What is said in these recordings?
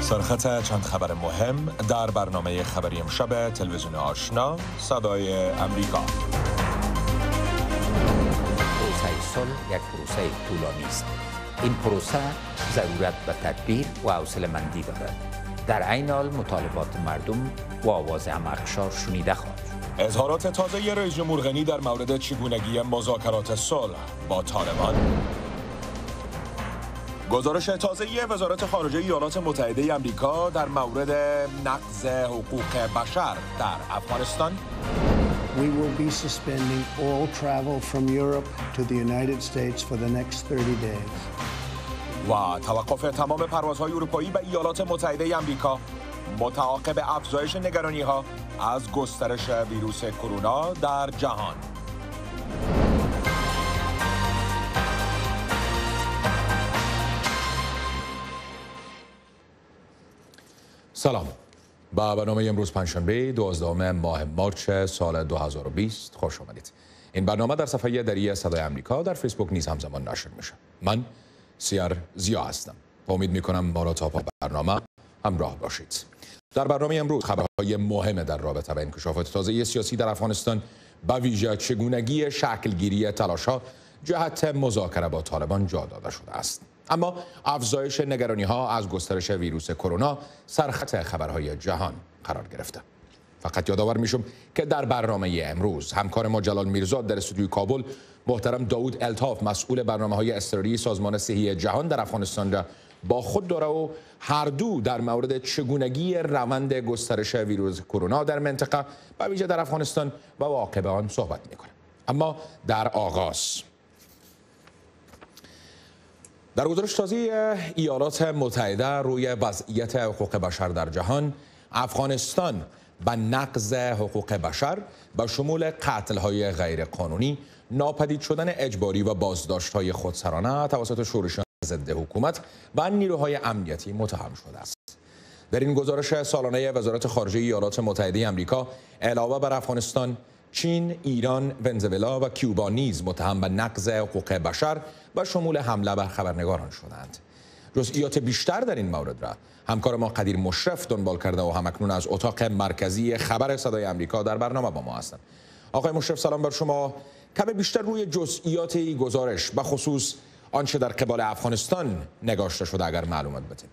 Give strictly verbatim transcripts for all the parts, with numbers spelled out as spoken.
سرخط چند خبر مهم در برنامه خبری امشب تلویزیون آشنا صدای امریکا. پروسه صلح یک پروسه طولانی است. این پروسه ضرورت به تدبیر و حوصله‌مندی دارد. در عین حال مطالبات مردم و آواز حماقشار شنیده خواهد شد. اظهارات تازه رئیس جمهور غنی در مورد چگونگی مذاکرات صلح با طالبان. گزارش تازه وزارت خارجه ایالات متحده آمریکا در مورد نقض حقوق بشر در افغانستان. We will be suspending all travel from Europe to the United States for the next thirty days. و توقف تمام پروازهای اروپایی به ایالات متحده آمریکا متعاقب افزایش نگرانی‌ها از گسترش ویروس کرونا در جهان. سلام. با برنامه امروز پنجشنبه دوازدهم ماه مارس سال دو هزار و بیست خوش آمدید. این برنامه در صفحه دری صدای آمریکا در فیسبوک نیز همزمان نشر میشه. من سیار زیا هستم. امید میکنم ما را تا پایان برنامه همراه باشید. در برنامه امروز خبرهای مهم در رابطه با انکشافات تازه سیاسی در افغانستان، به ویژه چگونگی شکلگیری تلاش‌ها جهت مذاکره با طالبان جا داده شده است. اما افزایش نگرانی‌ها از گسترش ویروس کرونا سرخط خبرهای جهان قرار گرفته. فقط یادآور میشم که در برنامه امروز همکار ما جلال میرزاد در استودیوی کابل محترم داوود الطاف مسئول برنامه‌های اضطراری سازمان صحی جهان در افغانستان را با خود داره و هر دو در مورد چگونگی روند گسترش ویروس کرونا در منطقه و ویژه در افغانستان و عواقب آن صحبت می‌کنه. اما در آغاز در گزارش تازه ایالات متحده روی وضعیت حقوق بشر در جهان، افغانستان به نقض حقوق بشر به شمول قتل‌های غیرقانونی، ناپدید شدن اجباری و بازداشت‌های خودسرانه توسط شورشیان ضد حکومت و نیروهای امنیتی متهم شده است. در این گزارش سالانه وزارت خارجه ایالات متحده آمریکا علاوه بر افغانستان، چین، ایران، ونزوئلا و کیوبا نیز متهم به نقض حقوق بشر و شمول حمله بر خبرنگاران شدند. جزئیات بیشتر در این مورد را همکار ما قدیر مشرف دنبال کرده و همکنون از اتاق مرکزی خبر صدای آمریکا در برنامه با ما هستند. آقای مشرف سلام بر شما. کم بیشتر روی جزئیات این گزارش به خصوص آنچه در قبال افغانستان نگاشته شده اگر معلومات بدید.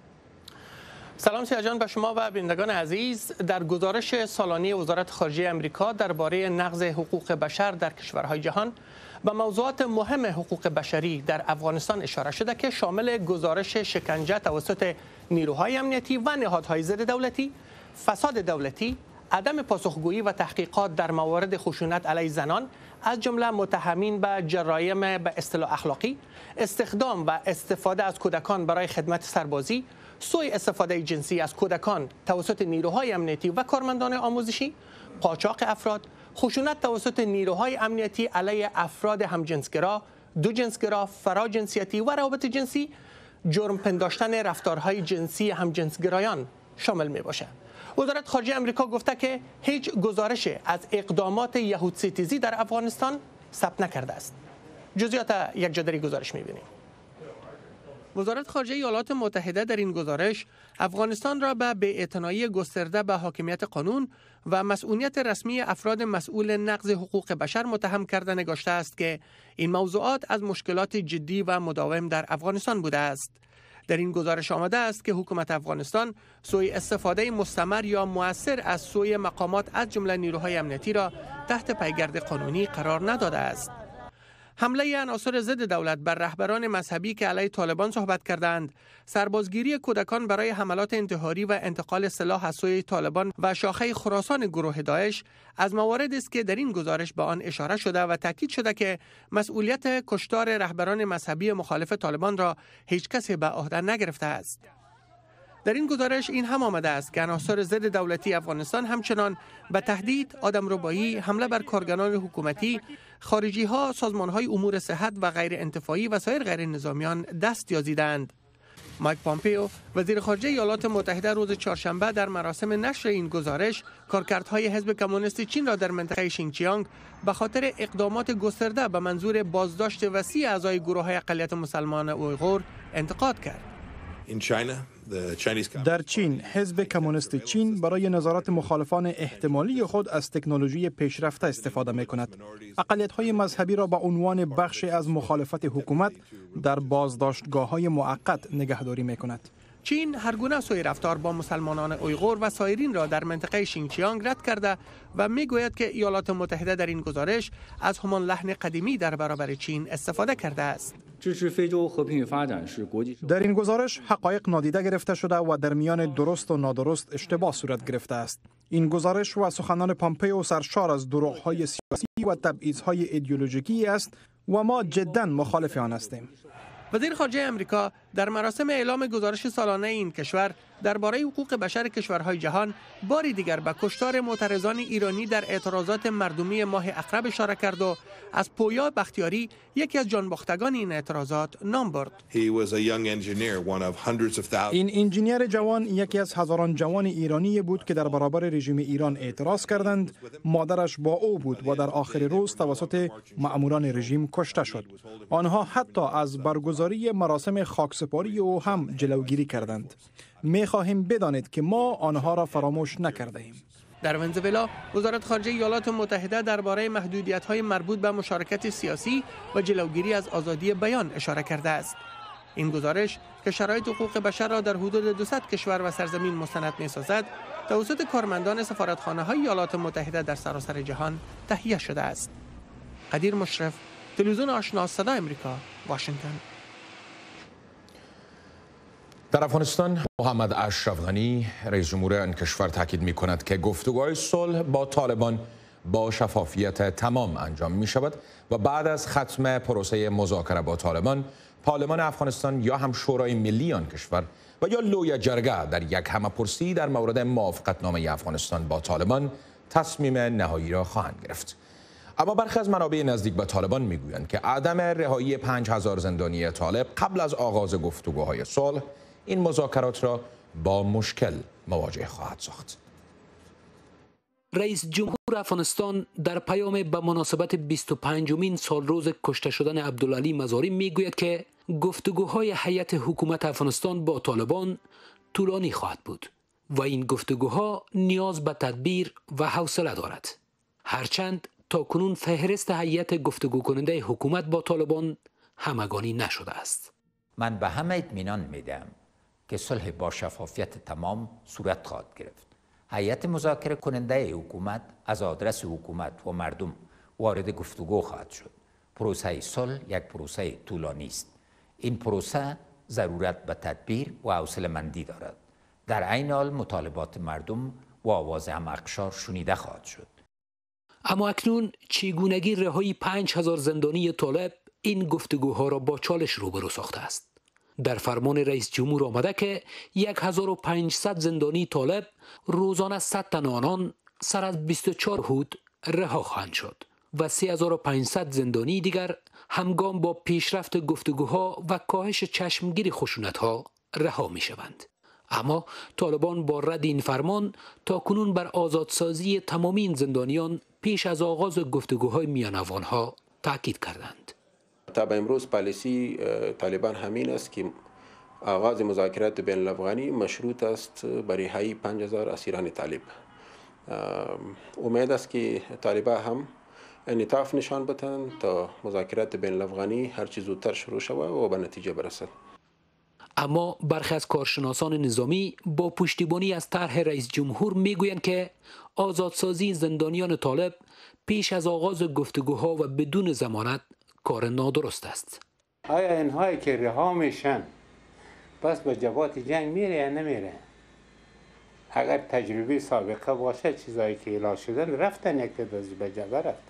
سلام سیاه جان به شما و بینندگان عزیز. در گزارش سالانه وزارت خارجه آمریکا درباره نقض حقوق بشر در کشورهای جهان به موضوعات مهم حقوق بشری در افغانستان اشاره شده که شامل گزارش شکنجه توسط نیروهای امنیتی و نهادهای ضد دولتی، فساد دولتی، عدم پاسخگویی و تحقیقات در موارد خشونت علیه زنان از جمله متهمین به جرایم به اصطلاح اخلاقی، استخدام و استفاده از کودکان برای خدمت سربازی، سوء استفاده جنسی از کودکان توسط نیروهای امنیتی و کارمندان آموزشی، قاچاق افراد، خشونت توسط نیروهای امنیتی علیه افراد همجنسگرا، دو جنسگرا، فراجنسیتی و روابط جنسی، جرم پنداشتن رفتارهای جنسی همجنسگرایان شامل می باشه. وزارت خارجه آمریکا گفته که هیچ گزارش از اقدامات یهود ستیزی در افغانستان ثبت نکرده است. جزئیات یک جدری گزارش می بینیم. وزارت خارجه ایالات متحده در این گزارش افغانستان را به بی‌اعتنایی گسترده به حاکمیت قانون و مسئولیت رسمی افراد مسئول نقض حقوق بشر متهم کرده نگاشته است که این موضوعات از مشکلات جدی و مداوم در افغانستان بوده است. در این گزارش آمده است که حکومت افغانستان سوء استفاده مستمر یا مؤثر از سوی مقامات از جمله نیروهای امنیتی را تحت پیگرد قانونی قرار نداده است. حمله عناصر ضد دولت بر رهبران مذهبی که علیه طالبان صحبت کردند، سربازگیری کودکان برای حملات انتحاری و انتقال سلاح از سوی طالبان و شاخه خراسان گروه داعش از مواردی است که در این گزارش به آن اشاره شده و تاکید شده که مسئولیت کشتار رهبران مذهبی مخالف طالبان را هیچ کسی به عهده نگرفته است. در این گزارش این هم آمده است که عناصر ضد دولتی افغانستان همچنان به تهدید، آدمربایی، حمله بر کارگران حکومتی، خارجی ها، سازمان های امور صحت و غیر انتفاعی و سایر غیر نظامیان دست یازیدند. مایک پامپیو وزیر خارجه ایالات متحده روز چهارشنبه در مراسم نشر این گزارش کارکردهای حزب کمونیست چین را در منطقه شینجیانگ به خاطر اقدامات گسترده به منظور بازداشت وسیع اعضای گروه های اقلیت مسلمان اویغور انتقاد کرد. در چین، حزب کمونیست چین برای نظارت مخالفان احتمالی خود از تکنولوژی پیشرفته استفاده می کند. اقلیت‌های مذهبی را به عنوان بخشی از مخالفت حکومت در بازداشتگاه‌های موقت نگهداری می کند. چین هر گونه سوء رفتار با مسلمانان اویغور و سایرین را در منطقه شینجیانگ رد کرده و میگوید که ایالات متحده در این گزارش از همان لحن قدیمی در برابر چین استفاده کرده است. در این گزارش حقایق نادیده گرفته شده و در میان درست و نادرست اشتباه صورت گرفته است. این گزارش و سخنان پامپئو سرشار از دروغ‌های سیاسی و تبعیض‌های ایدئولوژیکی است و ما جداً مخالف آن هستیم. وزیر خارجه امریکا در مراسم اعلام گزارش سالانه این کشور درباره حقوق بشر کشورهای جهان باری دیگر به کشتار معترضان ایرانی در اعتراضات مردمی ماه اقرب اشاره کرد و از پویا بختیاری یکی از جانباختگان این اعتراضات نام برد. این انجینیر جوان یکی از هزاران جوان ایرانی بود که در برابر رژیم ایران اعتراض کردند. مادرش با او بود و در آخر روز توسط مأموران رژیم کشته شد. آنها حتی از برگزاری مراسم خاکسپاری او هم جلوگیری کردند. می خواهیم بدانید که ما آنها را فراموش نکرده ایم. در ونزوئلا، وزارت خارجه ایالات متحده درباره محدودیت‌های مربوط به مشارکت سیاسی و جلوگیری از آزادی بیان اشاره کرده است. این گزارش که شرایط حقوق بشر را در حدود دویست کشور و سرزمین مستند می‌سازد، توسط کارمندان سفارتخانه‌های ایالات متحده در سراسر جهان تهیه شده است. قدیر مشرف، تلویزیون آشنا، صدای آمریکا، واشنگتن. در افغانستان، محمد اشرف غنی رئیس جمهور آن کشور تاکید می کند که گفتگوهای صلح با طالبان با شفافیت تمام انجام می شود و بعد از ختم پروسه مذاکره با طالبان، پارلمان افغانستان یا هم شورای ملی آن کشور و یا لوی جرگه در یک همه‌پرسی در مورد موافقتنامه افغانستان با طالبان تصمیم نهایی را خواهند گرفت. اما برخی از منابع نزدیک به طالبان میگویند که عدم رهایی پنج هزار زندانی طالب قبل از آغاز گفتگوهای صلح این مذاکرات را با مشکل مواجه خواهد ساخت. رئیس جمهور افغانستان در پیام به مناسبت بیست و پنجمین سالروز کشته شدن عبدالعلی مزاری میگوید که گفتگوهای هیئت حکومت افغانستان با طالبان طولانی خواهد بود و این گفتگوها نیاز به تدبیر و حوصله دارد. هرچند تا کنون فهرست هیئت گفتگو کننده حکومت با طالبان همگانی نشده است. من به همه اطمینان میدم که صلح با شفافیت تمام صورت خواهد گرفت. هیئت مذاکره کننده حکومت از آدرس حکومت و مردم وارد گفتگو خواهد شد. پروسه صلح یک پروسه طولانی است. این پروسه ضرورت به تدبیر و حوصله‌مندی دارد. در عین حال مطالبات مردم و آواز هم‌اغشار شنیده خواهد شد. اما اکنون چگونگی رهایی پنج هزار زندانی طالب این گفتگوها را با چالش روبرو ساخته است. در فرمان رئیس جمهور آمده که هزار و پانصد زندانی طالب روزانه صد تن آنان سر از بیست و چهار هود رها خواهند شد و سه هزار و پانصد زندانی دیگر همگام با پیشرفت گفتگوها و کاهش چشمگیر خشونت‌ها رها می شوند. اما طالبان با رد این فرمان تا کنون بر آزادسازی تمامی این زندانیان پیش از آغاز گفتگوهای میان افغان‌ها تاکید کردند. تا به امروز پالیسی طالبان همین است که آغاز مذاکرات بین الافغانی مشروط است بر رهایی پنج هزار اسیران طالب. امید است که طالبان هم انعطاف نشان بدهند تا مذاکرات بین الافغانی هر چه زودتر شروع شود و به نتیجه برسد. اما برخی از کارشناسان نظامی با پشتیبانی از طرح رئیس جمهور میگویند که آزادسازی زندانیان طالب پیش از آغاز گفتگوها و بدون ضمانت کار نادرست است. آیا اینهایی که رها میشن بس به جبهات جنگ میره یا نمیره؟ اگر تجربه سابقه باشه چیزایی که اعلام شدن رفتن یک تعداد به جبهه رفت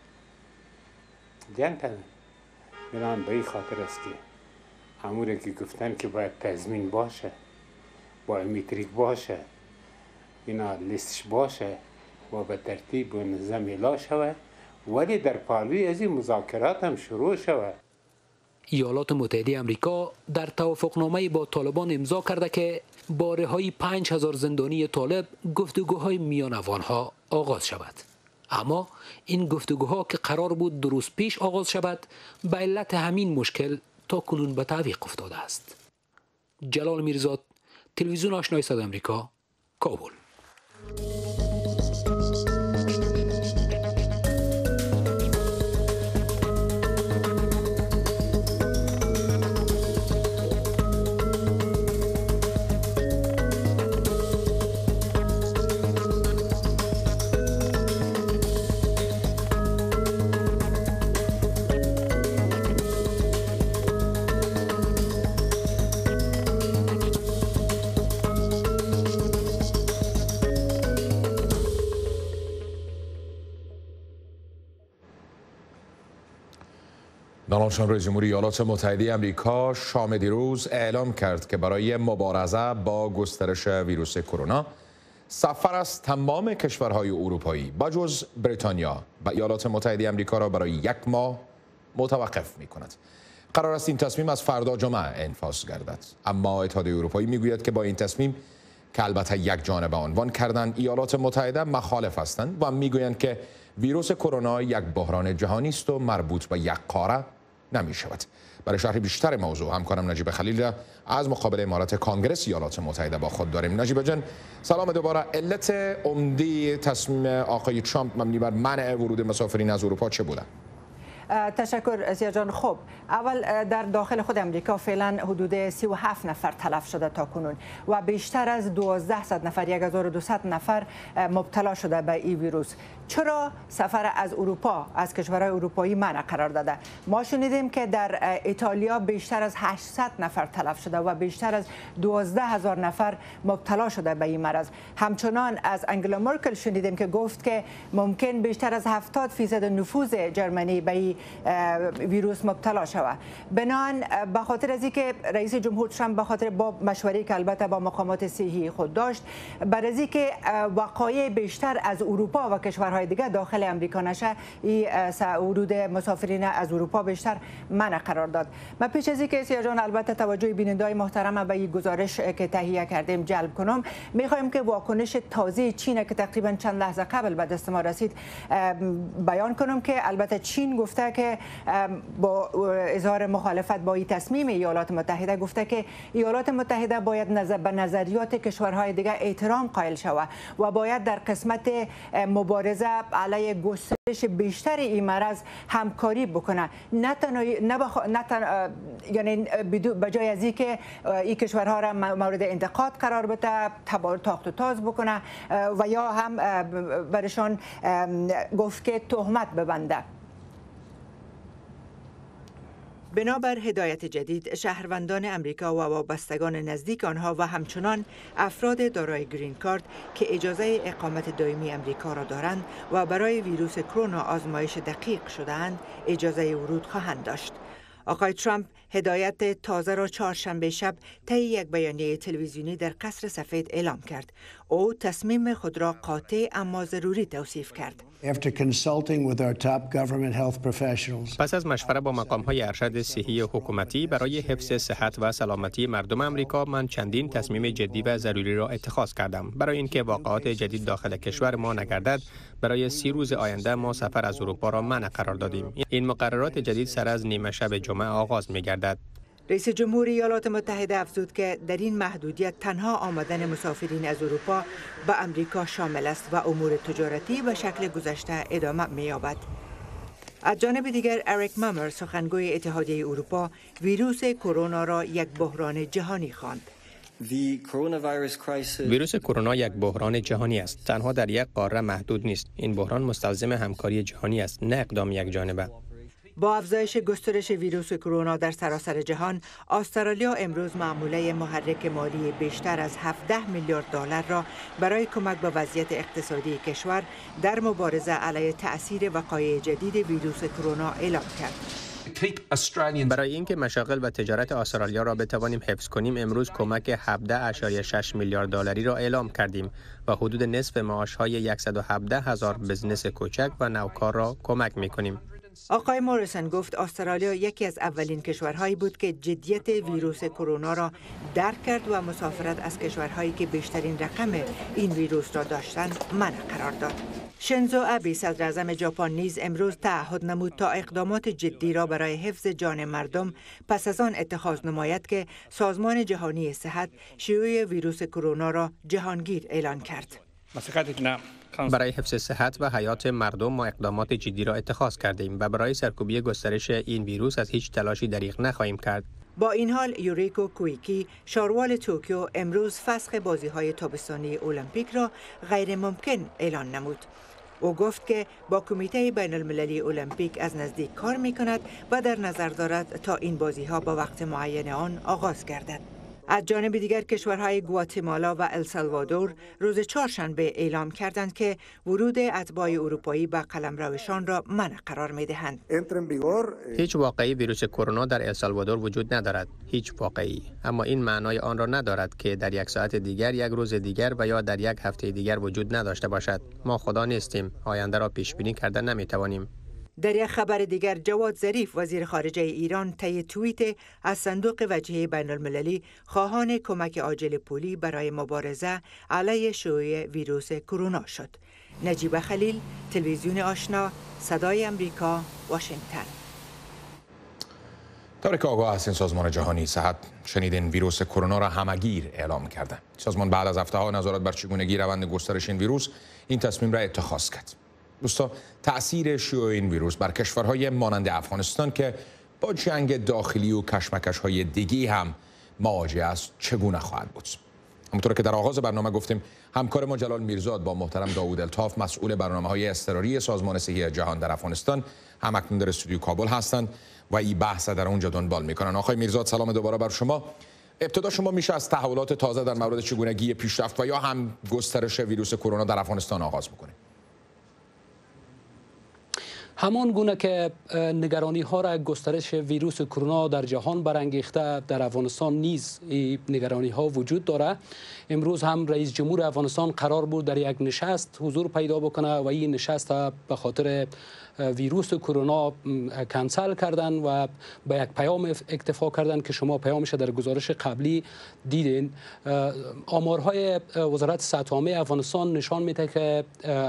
جنگ کردن. بنابراین به این خاطر است که همونی که گفتن که باید تضمین باشه، باید میتریک باشه، اینا لیستش باشه و به ترتیب و نظام اعلام شود، ولی در پالوی از این مذاکرات هم شروع شود. ایالات متحده آمریکا در توافقنامه با طالبان امضا کرده که با رهایی پنج هزار زندانی طالب گفتگوهای میان افغانها آغاز شود. اما این گفتگوها که قرار بود دو روز پیش آغاز شود به علت همین مشکل تا کنون به تعویق افتاده است. جلال میرزاد، تلویزیون آشنای صدای آمریکا، کابل. دونالد ترامپ رئیس جمهوری ایالات متحده آمریکا شام دیروز اعلام کرد که برای مبارزه با گسترش ویروس کرونا سفر از تمام کشورهای اروپایی با جز بریتانیا و ایالات متحده آمریکا را برای یک ماه متوقف می کند. قرار است این تصمیم از فردا جمعه انفاذ گردد، اما اتحادیه اروپایی میگوید که با این تصمیم که البته یک جانبه عنوان کردن ایالات متحده مخالف هستند و میگویند که ویروس کرونا یک بحران جهانی است و مربوط به یک قاره نمی شود. برای شرح بیشتر موضوع همکارم نجیب خلیل را از مقابل امارات کانگرس ایالات متحده با خود داریم. نجیب جان سلام دوباره. علت عمده تصمیم آقای ترامپ مبنی بر منع ورود مسافرین از اروپا چه بوده؟ تشکر سیاه جان. خب اول در داخل خود امریکا فعلا حدود سی و هفت نفر تلف شده تا کنون و بیشتر از دوازده صد نفر یک هزار و دویست نفر مبتلا شده به این ویروس. چرا سفر از اروپا از کشورهای اروپایی منع قرار داده؟ ما شنیدیم که در ایتالیا بیشتر از هشتصد نفر تلف شده و بیشتر از دوازده هزار نفر مبتلا شده به این مرض. همچنان از انگلا مرکل شنیدیم که گفت که ممکن بیشتر از هفتاد فیصد نفوذ جرمنی به این ویروس مبتلا شود. بنان به خاطر از اینکه رئیس جمهور ترامپ به خاطر با مشوره که البته با مقامات صحی خود داشت، بر از اینکه وقایع بیشتر از اروپا و کشورهای دیگه داخل امریکا نشه، این ورود مسافرین از اروپا بیشتر منع قرار داد. من پیش از اینکه سیاه جان البته توجه بینندگان محترم به این گزارش که تهیه کردیم جلب کنم، میخوایم که واکنش تازه چین که تقریبا چند لحظه قبل به دست ما رسید بیان کنم که البته چین گفته که با اظهار مخالفت با این تصمیم ایالات متحده گفته که ایالات متحده باید نظر به نظریات کشورهای دیگر احترام قائل شود و باید در قسمت مبارزه علیه گسترش بیشتر این مرض همکاری بکنه، نه تنها نه بخ... نه تن... یعنی به جای از اینکه این کشورها را مورد انتقاد قرار بده، تاخت و تاز بکنه و یا هم برشان گفت که تهمت ببنده. بنابر هدایت جدید، شهروندان امریکا و وابستگان نزدیک آنها و همچنان افراد دارای گرین کارت که اجازه اقامت دائمی امریکا را دارند و برای ویروس کرونا آزمایش دقیق شده‌اند، اجازه ورود خواهند داشت. آقای ترامپ هدایت تازه را چهارشنبه شب طی یک بیانیه تلویزیونی در قصر سفید اعلام کرد. او تصمیم خود را قاطع اما ضروری توصیف کرد. پس از مشوره با مقام‌های ارشد صحی حکومتی برای حفظ صحت و سلامتی مردم آمریکا، من چندین تصمیم جدی و ضروری را اتخاذ کردم. برای اینکه واقعات جدید داخل کشور ما نگردد، برای سی روز آینده ما سفر از اروپا را منع قرار دادیم. این مقررات جدید سر از نیمه شب جمعه آغاز می‌گردد. رئیس جمهور ایالات متحده افزود که در این محدودیت تنها آمدن مسافرین از اروپا به امریکا شامل است و امور تجارتی به شکل گذشته ادامه می‌یابد. از جانب دیگر اریک مامر، سخنگوی اتحادیه اروپا، ویروس کرونا را یک بحران جهانی خواند. ویروس کرونا یک بحران جهانی است. تنها در یک قاره محدود نیست. این بحران مستلزم همکاری جهانی است، نه اقدام یک جانبه. با افزایش گسترش ویروس کرونا در سراسر جهان، استرالیا امروز معموله محرک مالی بیشتر از هفده میلیارد دلار را برای کمک به وضعیت اقتصادی کشور در مبارزه علیه تأثیر وقایع جدید ویروس کرونا اعلام کرد. برای اینکه مشاغل و تجارت استرالیا را بتوانیم حفظ کنیم، امروز کمک هفده ممیز شش میلیارد دلاری را اعلام کردیم و حدود نصف معاش‌های صد و هفده هزار بزنس کوچک و نوکار را کمک می‌کنیم. آقای موریسن گفت استرالیا یکی از اولین کشورهایی بود که جدیت ویروس کرونا را درک کرد و مسافرت از کشورهایی که بیشترین رقم این ویروس را داشتند منع قرار داد. شینزو آبی صدر اعظم ژاپن نیز امروز تعهد نمود تا اقدامات جدی را برای حفظ جان مردم پس از آن اتخاذ نماید که سازمان جهانی صحت شیوع ویروس کرونا را جهانگیر اعلان کرد. برای حفظ صحت و حیات مردم ما اقدامات جدی را اتخاذ کردیم و برای سرکوبی گسترش این ویروس از هیچ تلاشی دریغ نخواهیم کرد. با این حال یوریکو کویکی شاروال توکیو امروز فسخ بازی‌های تابستانی المپیک را غیر ممکن اعلان نمود. او گفت که با کمیته بین المللی المپیک از نزدیک کار می کند و در نظر دارد تا این بازی‌ها با وقت معین آن آغاز گردد. از جانب دیگر کشورهای گواتمالا و السالوادور روز چهارشنبه اعلام کردند که ورود اتباع اروپایی به قلمروشان را منع قرار می دهند. هیچ واقعی ویروس کرونا در السالوادور وجود ندارد، هیچ واقعی. اما این معنای آن را ندارد که در یک ساعت دیگر، یک روز دیگر و یا در یک هفته دیگر وجود نداشته باشد. ما خدا نیستیم، آینده را پیش بینی کردن نمی توانیم. در یک خبر دیگر جواد ظریف وزیر خارجه ایران طی توییت از صندوق وجهی بین المللی خواهان کمک عاجل پولی برای مبارزه علیه شیوع ویروس کرونا شد. نجیب خلیل، تلویزیون آشنا، صدای امریکا، واشنگتن. طوری که آگاه هستین سازمان جهانی صحت شنیدین ویروس کرونا را همگیر اعلام کرده. سازمان بعد از هفته‌ها نظارت بر چگونگی روند گسترش این ویروس این تصمیم را اتخاذ کرد. دوستا تأثیر شیوع این ویروس بر کشورهای مانند افغانستان که با جنگ داخلی و کشمکش‌های دیگه هم مواجه است چگونه خواهد بود؟ همونطور که در آغاز برنامه گفتیم همکار ما جلال میرزاد با محترم داوود الطاف مسئول برنامه‌های اضطراری سازمان صحی جهان در افغانستان هم اکنون در استودیو کابل هستند و این بحث در اونجا دنبال میکنن. آقای میرزاد سلام دوباره بر شما. ابتدا شما میشه از تحولات تازه در مورد چگونگی پیشرفت و یا هم گسترش ویروس کرونا در افغانستان آغاز بکنید. همان گونه که نگرانی ها را گسترش ویروس کرونا در جهان برانگیخته در افغانستان نیز نگرانی ها وجود داره. امروز هم رئیس جمهور افغانستان قرار بود در یک نشست حضور پیدا بکنه و این نشست به خاطر ویروس کرونا کنسل کردن و به یک پیام اکتفا کردن که شما پیامش در گزارش قبلی دیدین. آمارهای وزارت صحت عامه افغانستان نشان میده که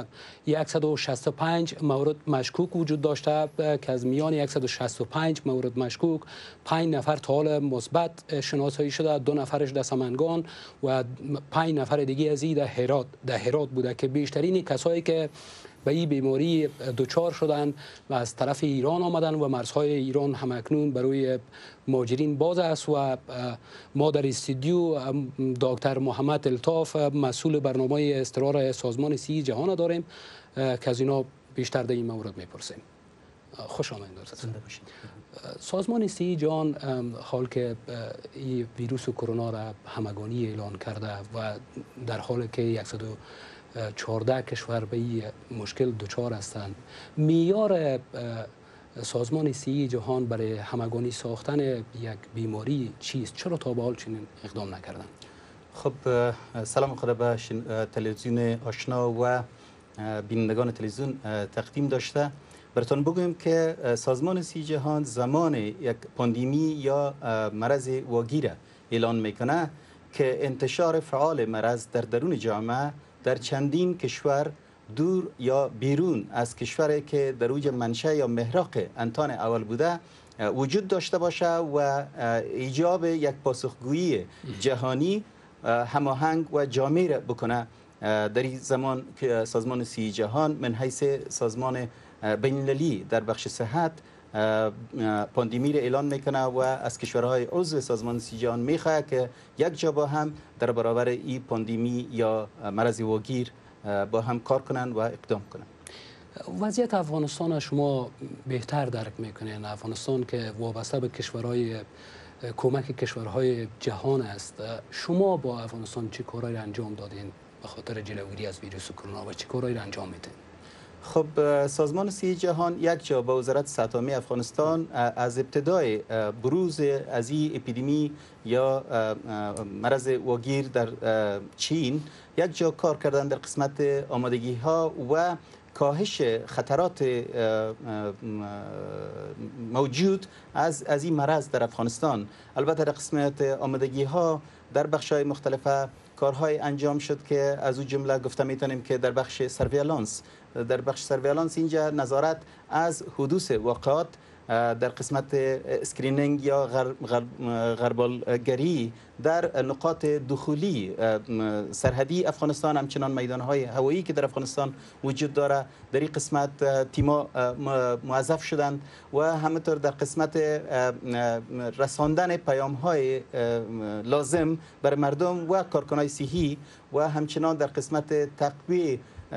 صد و شصت و پنج مورد مشکوک وجود داشته که از میان صد و شصت و پنج مورد مشکوک پنج نفر تا حال مثبت شناسایی شده، دو نفرش در سمنگان و پنج نفر دیگه از این در هرات در هرات بوده که بیشترین کسایی که به این بیماری دچار شدن و از طرف ایران آمدن و مرزهای ایران هم اکنون برای مهاجرین باز است و ما در استودیو دکتر محمد الطاف مسئول برنامه اضطرار سازمان صحی جهان داریم که از اینا بیشتر در این مورد میپرسیم. خوش آمدید دکتر. سازمان صحی جهان حال که این ویروس کرونا را همگانی اعلان کرده و در حالی که صد و چهارده کشور به این مشکل دچار هستند، معیار سازمان صحی جهان برای همگانی ساختن یک بیماری چیست؟ چرا تا به حال چنین اقدام نکردن؟ خب سلام خدا به تلویزیون آشنا و بینندگان تلویزیون تقدیم داشته. براتون بگویم که سازمان صحی جهان زمان یک پاندمی یا مرض واگیر اعلان میکنه که انتشار فعال مرض در درون جامعه در چندین کشور دور یا بیرون از کشوری که در اوج منشأ یا محراق انتان اول بوده وجود داشته باشه و ایجاب یک پاسخگویی جهانی هماهنگ و جامع را بکنه. در این زمان که سازمان صحی جهان من حیث سازمان بین المللی در بخش صحت پاندمی را اعلان میکنه و از کشورهای عضو سازمان صحی جهان میخواه که یک جا با هم در برابر این پاندمی یا مرض واگیر با هم کار کنند و اقدام کنند. وضعیت افغانستان شما بهتر درک میکنین. افغانستان که وابسته به کشورهای کمک کشورهای جهان است، شما با افغانستان چه کارهایی انجام دادین به خاطر جلوگیری از ویروس کرونا و چه کارهایی انجام میدین؟ خب سازمان صحی جهان یک جا با وزارت صحت عامه افغانستان از ابتدای بروز از این اپیدمی یا مرض واگیر در چین یک جا کار کردن در قسمت آمادگی ها و کاهش خطرات موجود از از این مرض در افغانستان. البته در قسمت آمادگی ها در بخش‌های مختلفه کارهای انجام شد که از او جمله گفته میتونیم که در بخش سرویلانس در بخش سرویلانس اینجا نظارت از حدوث واقعات در قسمت اسکرینینگ یا غربالگری در نقاط دخولی سرحدی افغانستان، همچنان میدانهای هوایی که در افغانستان وجود داره در این قسمت تیما موظف شدند و همینطور در قسمت رساندن پیام های لازم برای مردم و کارکنان صحی و همچنان در قسمت تقویه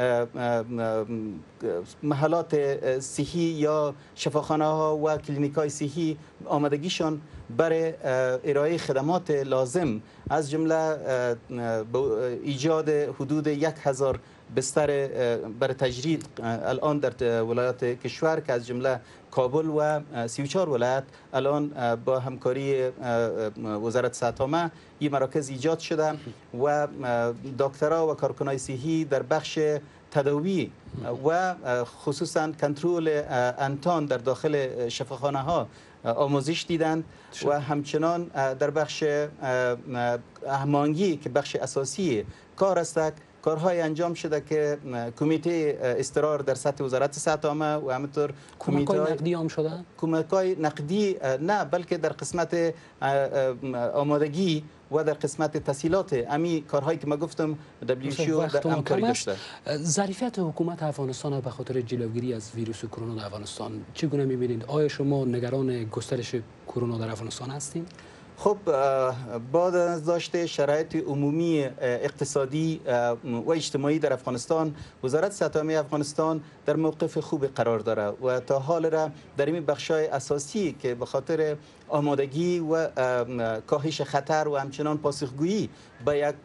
محلات صحی یا شفاخانه ها و کلینیک های صحی آمادگیشان برای ارائه خدمات لازم از جمله ایجاد حدود یک هزار بستر برای تجرید الان در ولایات کشور که از جمله کابل و سی و چهار ولایت الان با همکاری وزارت صحت عامه این مراکز ایجاد شده و دکترها و کارکنان صحی در بخش تداوی و خصوصا کنترل انتان در داخل شفاخانه ها آموزش دیدند و همچنان در بخش هماهنگی که بخش اساسی کار است کارهای انجام شده که کمیته استقرار در سطح وزارت صحت عامه و همینطور کمک‌های نقدی هم شده؟ کمک‌های نقدی نه، بلکه در قسمت آمادگی و در قسمت تسهیلات امی کارهایی که ما گفتم دبلیو اچ او در همکاری داشته. ظرفیت حکومت افغانستان به خاطر جلوگیری از ویروس کرونا در افغانستان چگونه می‌بینید؟ آیا شما نگران گسترش کرونا در افغانستان هستید؟ خب بعد از داشته شرایط عمومی اقتصادی و اجتماعی در افغانستان، وزارت صحت عامه افغانستان در موقف خوب قرار داره و تا حال را در این بخشای اساسی که به خاطر آمادگی و کاهش خطر و همچنان پاسخگویی به یک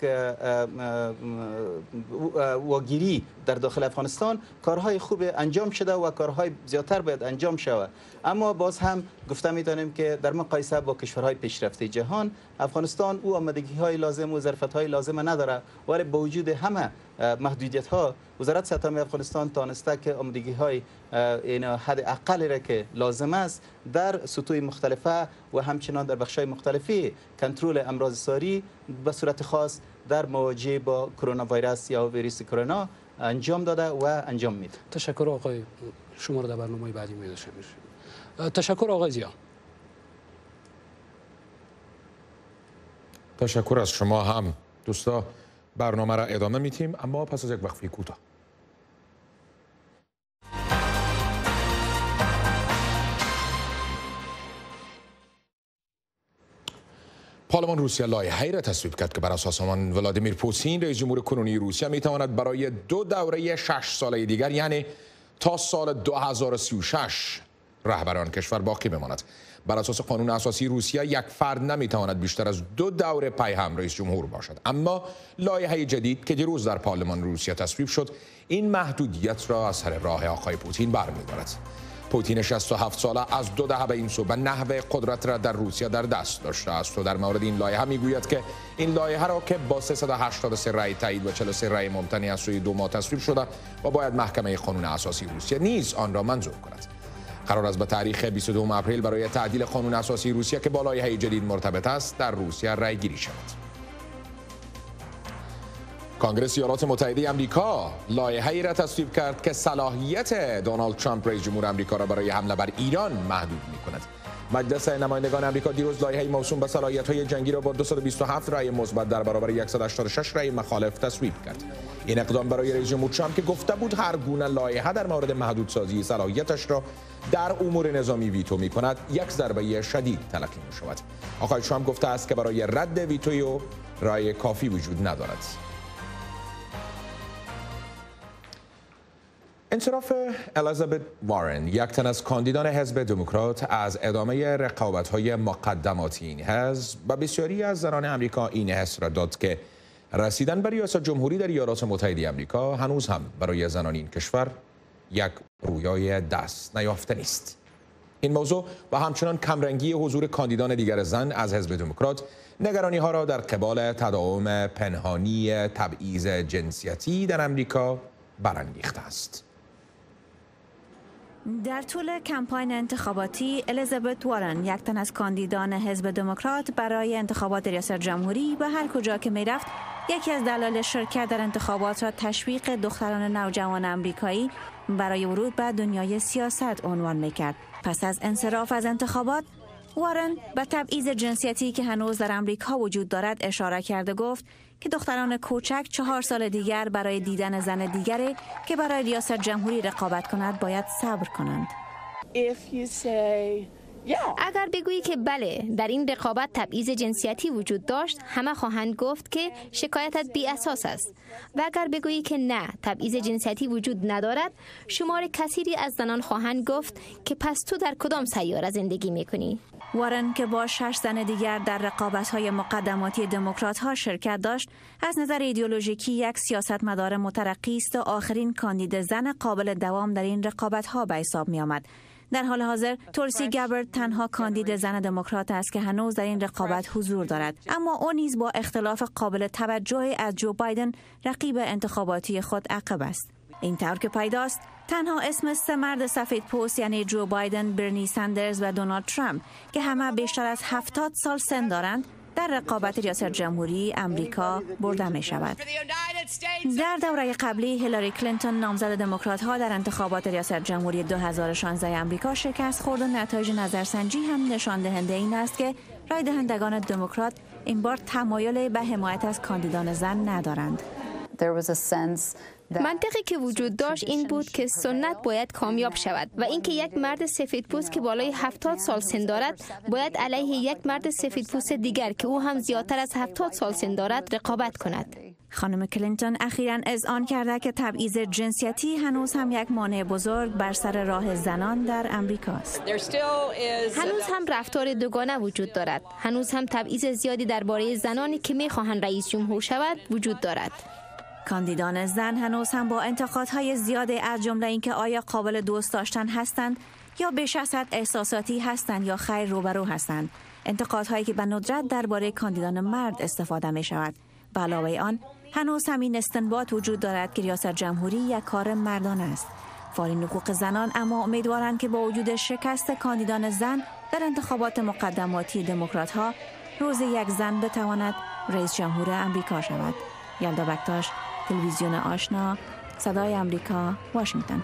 واگیری در داخل افغانستان کارهای خوب انجام شده و کارهای زیادتر باید انجام شود. اما باز هم گفته میتونیم که در مقایسه با کشورهای پیشرفته جهان افغانستان او آمادگی های لازم و ظرفیت های لازم نداره، ولی با وجود همه محدودیت ها وزارت صحت عامه افغانستان تانسته که آمادگی های این حد اقل را که لازم است در سطوح مختلفه و همچنان در بخش‌های مختلفی کنترل امراض ساری به صورت خاص در مواجهه با کرونا ویروس یا ویروس کرونا انجام داده و انجام میده. تشکر آقای، شما را در برنامه بعدی می‌داشته باشید. تشکر آقای زیا. تشکر از شما هم. دوستا برنامه را ادامه میتیم اما پس از یک وقفه کوتاه. پارلمان روسیه لایحه‌ای را تصویب کرد که بر اساس آن ولادیمیر پوتین رئیس جمهور کنونی روسیه میتواند برای دو دوره شش ساله دیگر یعنی تا سال دو هزار و سی و شش رهبر آن کشور باقی بماند. بر اساس قانون اساسی روسیه یک فرد نمیتواند بیشتر از دو دوره پی هم رئیس جمهور باشد، اما لایحه جدید که دیروز در پارلمان روسیه تصویب شد این محدودیت را از سر راه آقای پوتین برمی‌دارد. پوتین شصت و هفت ساله از دو دهه به این سو به نحو قدرت را در روسیه در دست داشته است و در مورد این لایحه میگوید که این لایحه را که با سیصد و هشتاد و سه رأی تایید و چهل و سه رأی ممتنع از سوی دو ما تصویب شده و باید محکمه قانون اساسی روسیه نیز آن را منظور کند. قرار است به تاریخ بیست و دوم اپریل برای تعدیل قانون اساسی روسیه که با لایحه جدید مرتبط است در روسیه رأی گیری شود. کنگره ایالات متحده آمریکا لایحه‌ای را تصویب کرد که صلاحیت دونالد ترامپ رئیس جمهور آمریکا را برای حمله بر ایران محدود می‌کند. مجلس نمایندگان آمریکا دیروز لایحه‌ای موسوم به صلاحیت‌های جنگی را با دویست و بیست و هفت رأی مثبت در برابر صد و هشتاد و شش رأی مخالف تصویب کرد. این اقدام برای رئیس جمهور ترامپ که گفته بود هر گونه لایحه در مورد محدودسازی صلاحیتش را در امور نظامی ویتو می‌کند، یک ضربه شدید تلقی می‌شود. آقای ترامپ گفته است که برای رد ویتوی رأی کافی وجود ندارد. انصراف الیزابت وارن، یک تن از کاندیدان حزب دموکرات، از ادامه رقابت‌های مقدماتی این حزب و بسیاری از زنان آمریکا این حس را داد که رسیدن به ریاست جمهوری در ایالات متحده آمریکا هنوز هم برای زنان این کشور یک رویای دست نیافته نیست. این موضوع و همچنان کمرنگی حضور کاندیدان دیگر زن از حزب دموکرات نگرانی‌ها را در قبال تداوم پنهانی تبعیض جنسیتی در آمریکا برانگیخته است. در طول کمپاین انتخاباتی الیزابت وارن، یک تن از کاندیدان حزب دموکرات برای انتخابات ریاست جمهوری، به هر کجا که می رفت یکی از دلایل شرکت در انتخابات را تشویق دختران نوجوان امریکایی برای ورود به دنیای سیاست عنوان می کرد. پس از انصراف از انتخابات، وارن به تبعیض جنسیتی که هنوز در امریکا وجود دارد اشاره کرده گفت که دختران کوچک چهار سال دیگر برای دیدن زن دیگری که برای ریاست جمهوری رقابت کند باید صبر کنند. اگر بگویی که بله در این رقابت تبعیض جنسیتی وجود داشت، همه خواهند گفت که شکایتت بی اساس است. و اگر بگویی که نه تبعیض جنسیتی وجود ندارد، شمار کثیری از زنان خواهند گفت که پس تو در کدام سیاره زندگی میکنی؟ وارن که با شش زن دیگر در رقابت‌های مقدماتی دموکرات‌ها شرکت داشت، از نظر ایدئولوژیکی یک سیاستمدار مترقی است و آخرین کاندید زن قابل دوام در این رقابت‌ها به حساب می‌آمد. در حال حاضر تولسی گابرد تنها کاندید زن دموکرات است که هنوز در این رقابت حضور دارد، اما او نیز با اختلاف قابل توجهی از جو بایدن رقیب انتخاباتی خود عقب است. این طور که پیداست تنها اسم سه مرد سفید پوست یعنی جو بایدن، برنی سندرز و دونالد ترامپ که همه بیشتر از هفتاد سال سن دارند در رقابت ریاست جمهوری امریکا برده می شود. در دوره قبلی هیلاری کلینتون نامزد دموکرات ها در انتخابات ریاست جمهوری دو هزار و شانزده امریکا شکست خورد و نتایج نظرسنجی هم نشان دهنده این است که رای دهندگان دموکرات این بار تمایل به حمایت از کاندیدان زن ندارند. منطقی که وجود داشت این بود که سنت باید کامیاب شود و اینکه یک مرد سفیدپوست که بالای هفتاد سال سن دارد باید علیه یک مرد سفیدپوست دیگر که او هم زیادتر از هفتاد سال سن دارد رقابت کند. خانم کلینتون اخیراً اذعان کرده که تبعیض جنسیتی هنوز هم یک مانع بزرگ بر سر راه زنان در امریکا است. هنوز هم رفتار دوگانه وجود دارد. هنوز هم تبعیض زیادی درباره زنانی که می‌خواهند رئیس جمهور شود وجود دارد. کاندیدان زن هنوز هم با انتقادهای زیاد از جمله اینکه آیا قابل دوست داشتن هستند یا بیش از حد احساساتی هستند یا خیر روبرو هستند. انتقادهایی که به ندرت درباره کاندیدان مرد استفاده می شود. به علاوه آن هنوز هم این استنباط وجود دارد که ریاست جمهوری یک کار مردانه است. فعالین حقوق زنان اما امیدوارند که با وجود شکست کاندیدان زن در انتخابات مقدماتی دموکرات ها روز یک زن بتواند رئیس جمهور امریکا شود. یلدا بکتاش، تلویزیون آشنا، صدای امریکا، واشنگتن.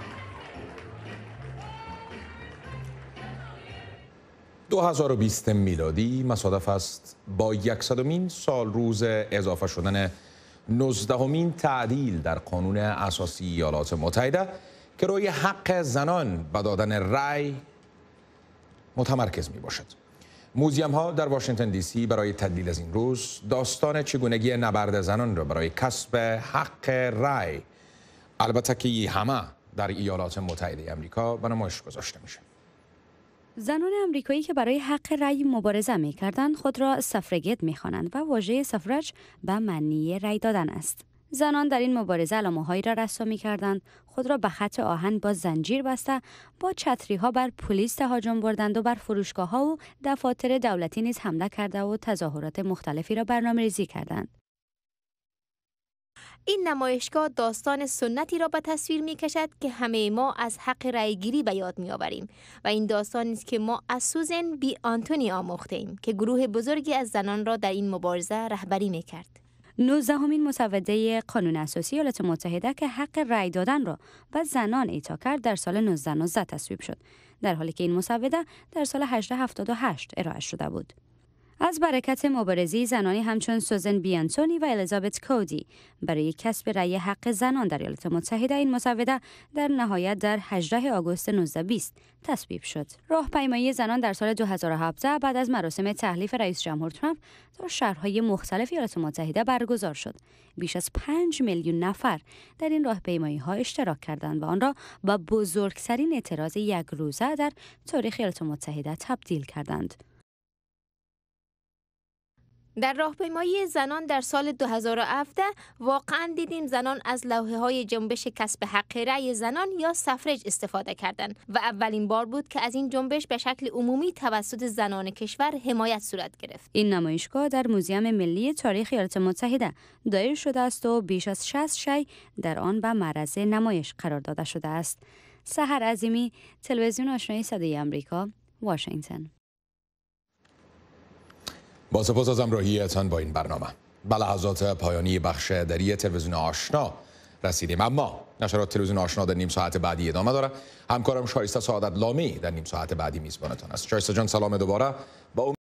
دو هزار و بیست میلادی مصادف است با یکصدمین سال روز اضافه شدن نوزدهمین تعدیل در قانون اساسی ایالات متحده که روی حق زنان به دادن رأی متمرکز می باشد. موزیم ها در واشنگتن دی سی برای تدلیل از این روز داستان چگونگی نبرد زنان را برای کسب حق رأی، البته که همه در ایالات متحده آمریکا به نمایش گذاشته میشه. زنان امریکایی که برای حق رأی مبارزه می‌کردند خود را سفرگت می‌خوانند و واژه سفرج به معنی رأی دادن است. زنان در این مبارزه علامه‌هایی را رسام می‌کردند، خود را به خط آهن با زنجیر بسته، با چتری‌ها بر پلیس تهاجم بردند و بر فروشگاه‌ها و دفاتر دولتی نیز حمله کرده و تظاهرات مختلفی را برنامه‌ریزی کردند. این نمایشگاه داستان سنتی را به تصویر می کشد که همه ما از حق رأی گیری به یاد می آوریم و این داستانی است که ما از سوزن بی آنتونی آموخته ایم که گروه بزرگی از زنان را در این مبارزه رهبری می کرد. نوزدهمین مسوده قانون اساسی ایالات متحده که حق رأی دادن را به زنان اعطا کرد در سال نوزده نوزده تصویب شد، در حالی که این مسوده در سال هزار و هشتصد و هفتاد و هشت ارائه شده بود. از برکت مبارزی زنانی همچون سوزن بی آنتونی و الیزابت کودی برای کسب رأی حق زنان در ایالات متحده این مسوده در نهایت در هجدهم آگوست نوزده بیست تصویب شد. راهپیمایی زنان در سال دو هزار و هفده بعد از مراسم تحلیف رئیس جمهور ترامپ در شهرهای مختلف ایالات متحده برگزار شد. بیش از پنج میلیون نفر در این راهپیمایی‌ها اشتراک کردند و آن را به بزرگترین اعتراض یک روزه در تاریخ ایالات متحده تبدیل کردند. در راهپیمایی زنان در سال دو هزار و هفده واقعا دیدیم زنان از لوحه‌های جنبش کسب حق رأی زنان یا سفرج استفاده کردند و اولین بار بود که از این جنبش به شکل عمومی توسط زنان کشور حمایت صورت گرفت. این نمایشگاه در موزیم ملی تاریخ ایالات متحده دایر شده است و بیش از شصت شی در آن به معرض نمایش قرار داده شده است. سحر عظیمی، تلویزیون آشنای صدای آمریکا، واشنگتن. با سپاس از همراهیتان با این برنامه. به لحظات پایانی بخش دری تلویزیون آشنا رسیدیم، اما نشرات تلویزیون آشنا در نیم ساعت بعدی ادامه داره. همکارم شایسته سعادت لامی در نیم ساعت بعدی میزبانتان است. شایسته جان سلام دوباره. با